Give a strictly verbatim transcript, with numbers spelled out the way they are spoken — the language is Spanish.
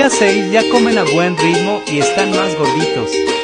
día seis ya comen a buen ritmo y están más gorditos.